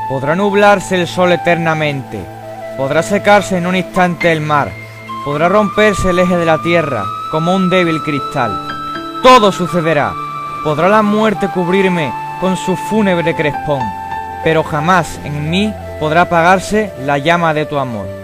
Podrá nublarse el sol eternamente, podrá secarse en un instante el mar, podrá romperse el eje de la tierra como un débil cristal. Todo sucederá, podrá la muerte cubrirme con su fúnebre crespón, pero jamás en mí podrá apagarse la llama de tu amor.